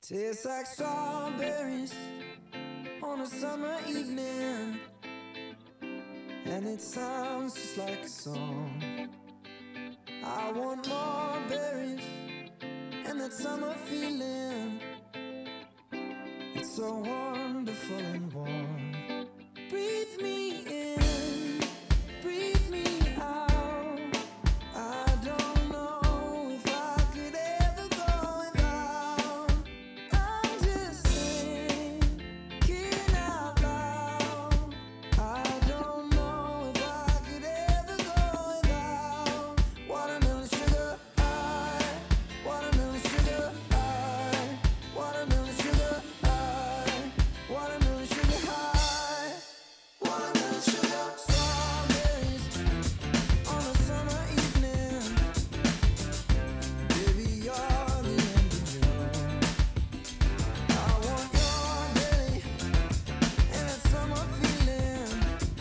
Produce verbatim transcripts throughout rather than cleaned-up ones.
Tastes like strawberries on a summer evening, and it sounds just like a song. I want more berries and that summer feeling. It's so wonderful and warm. Breathe me in, breathe me out. I don't know if I could ever go without. I'm just thinking out loud. I don't know if I could ever go without watermelon sugar high, watermelon sugar high, watermelon sugar high, watermelon sugar high, watermelon sugar. Strawberries on a summer evening, baby, you're the end of June. I want your belly and that summer feeling.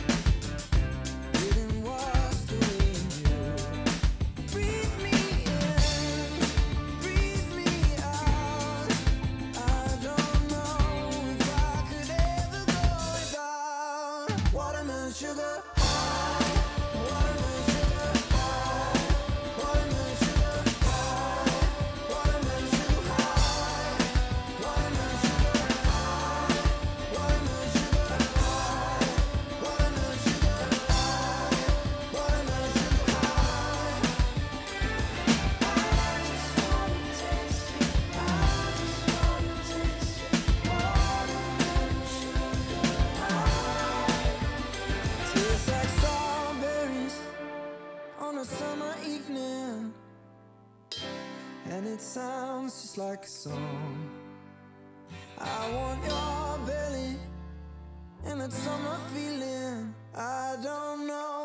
Didn't wash the way you breathe me in, breathe me out. I don't know if I could ever go without watermelon sugar high, watermelon sugar high, watermelon sugar high, watermelon sugar high, watermelon sugar high, watermelon sugar high, watermelon sugar high, watermelon sugar high. I just wanna taste it, I just wanna taste it, watermelon sugar high. Tastes like strawberries on a summer evening, and it sounds just like a song. I want your belly and that summer feeling. I don't know